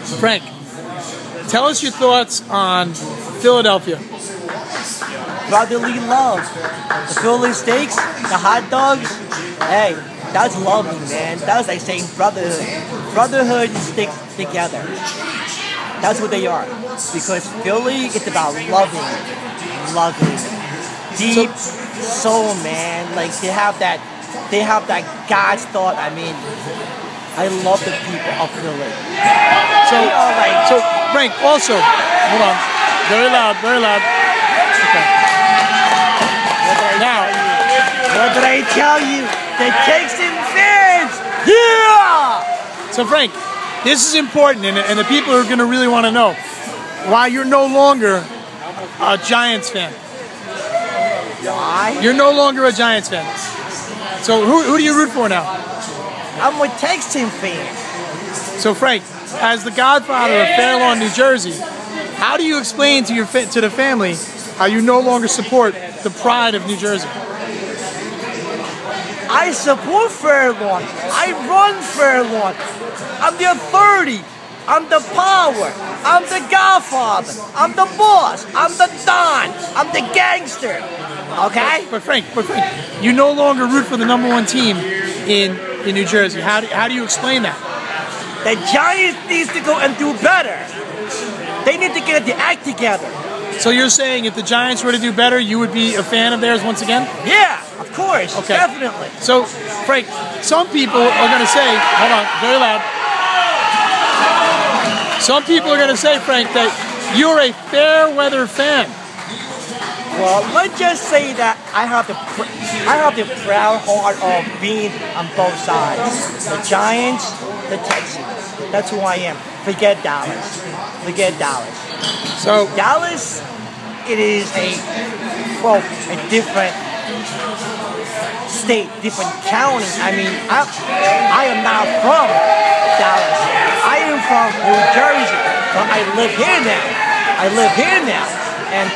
Frank, tell us your thoughts on Philadelphia. Brotherly love. The Philly steaks, the hot dogs. Hey, that's lovely, man. That's like saying brotherhood. Brotherhood sticks together. That's what they are. Because Philly is about loving. Deep soul, man. Like they have that God's thought. I mean, I love the people of Philly. So Frank, also, hold on. Very loud, very loud. Okay. What did I tell you? The Texan fans! Yeah! So Frank, this is important, and the people are going to really want to know why you're no longer a Giants fan. Why? You're no longer a Giants fan. So who do you root for now? I'm a Texan fan. So Frank, as the Godfather of Fair Lawn, New Jersey, how do you explain to the family how you no longer support the pride of New Jersey? I support Fair Lawn. I run Fair Lawn. I'm the authority. I'm the power. I'm the Godfather. I'm the boss. I'm the Don. I'm the gangster. Okay? But Frank, you no longer root for the #1 team in New Jersey. How do you explain that? The Giants needs to go and do better. They need to get the act together. So you're saying if the Giants were to do better, you would be a fan of theirs once again? Yeah, of course. Okay. Definitely. So, Frank, some people are going to say, hold on, very loud. Some people are going to say, Frank, that you're a fair weather fan. Well, let's just say that I have the proud heart of being on both sides. The Giants, the Texans. That's who I am. Forget Dallas. So Dallas, it is a different state, different county. I mean, I am not from Dallas. I am from New Jersey, but I live here now. And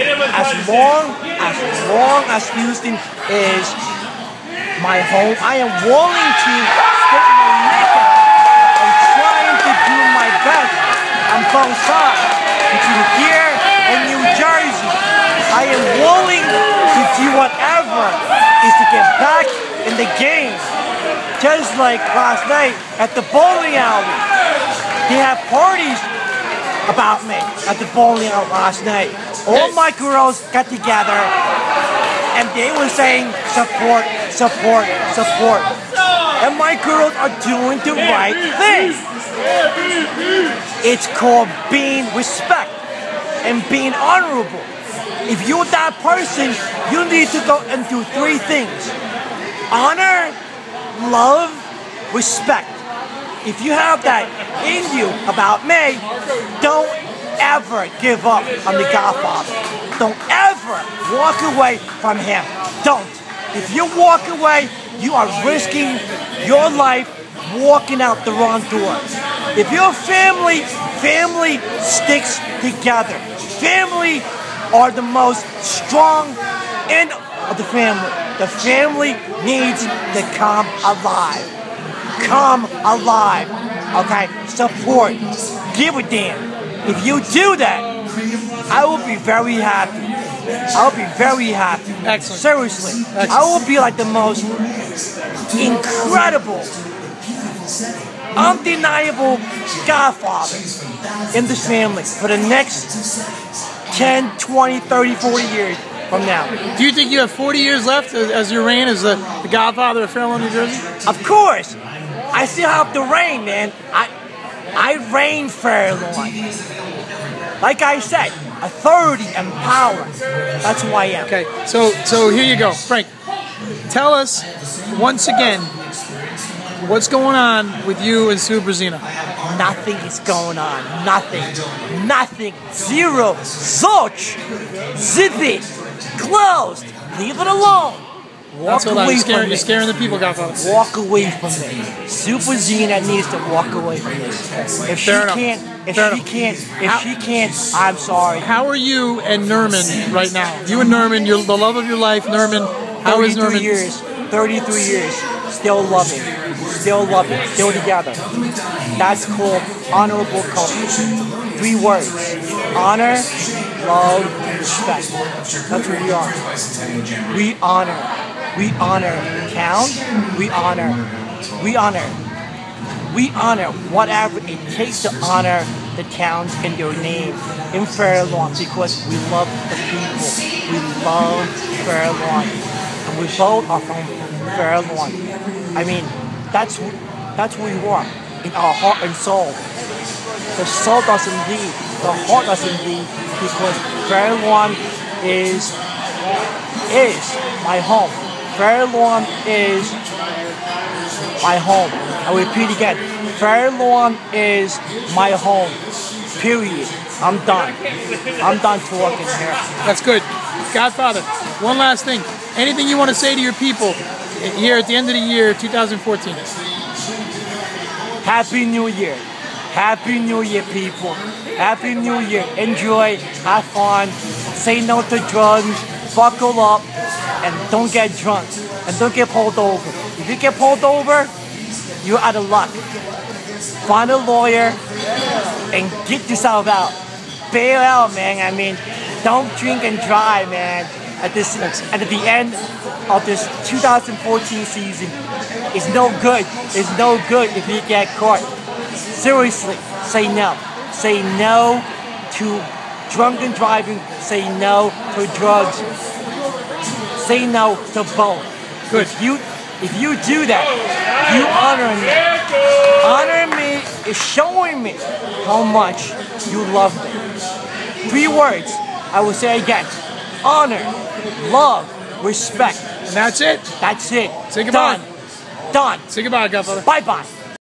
as long as Houston is my home, I am willing to stick my neck out and trying to do my best on both sides. Between here and New Jersey, I am willing to do whatever is to get back in the game. Just like last night at the bowling alley, they had parties about me at the bowling alley last night. All my girls got together and they were saying support. And my girls are doing the right thing. It's called being respect and being honorable. If you're that person, you need to go and do 3 things. Honor, love, respect. If you have that in you about me, don't ever give up on the Godfather. Don't ever walk away from him. Don't. If you walk away, you are risking your life walking out the wrong door. If your family sticks together. Family are the most strong end of the family. The family needs to come alive. Come alive. Okay? Support. Give a damn. If you do that, I will be very happy. I'll be very happy. Excellent. Seriously. Excellent. I will be like the most incredible, undeniable Godfather in this family for the next 10, 20, 30, 40 years from now. Do you think you have 40 years left as your reign as the Godfather of Fair Lawn, New Jersey? Of course. I still have the reign, man. I reign Fair Lawn. Like I said, authority and power. That's who I am. Okay, so here you go. Frank, tell us once again what's going on with you and Sue Brazina. Nothing is going on. Nothing. Zero. Zilch. Zip it. Closed. Leave it alone. Walk away from me. You're scaring the people, Godfather. Walk away from me. Sue Brazina needs to walk away from this. If she can't, I'm sorry. How are you and Nerman right now? You and Nerman, the love of your life, Nerman. How is Nerman? 33 years. still loving, still together. That's called honorable culture. 3 words: honor, love, respect. That's who we are. We honor. We honor town. We honor whatever it takes to honor the towns in their name in Fair Lawn, because we love the people. We love Fair Lawn, and we both are from Fair Lawn. I mean, that's who we are in our heart and soul. The soul doesn't leave, the heart doesn't leave, because Fair Lawn is my home. Fair Lawn is my home. I repeat again, Fair Lawn is my home. Period. I'm done. I'm done talking here. That's good. Godfather, one last thing. Anything you want to say to your people here at the end of the year, 2014? Happy New Year. Happy New Year, people. Happy New Year. Enjoy. Have fun. Say no to drugs. Buckle up. And don't get drunk. And don't get pulled over. If you get pulled over, you're out of luck. Find a lawyer and get yourself out. Bail out, man. I mean, don't drink and drive, man. At the end of this 2014 season, it's no good. It's no good if you get caught. Seriously, say no. Say no to drunken driving. Say no to drugs. Say no to both. Good. If you do that, you honor me. Honor me is showing me how much you love me. 3 words. I will say again: honor, love, respect. And that's it. That's it. Say goodbye. Done. Say goodbye, Godfather. Bye-bye.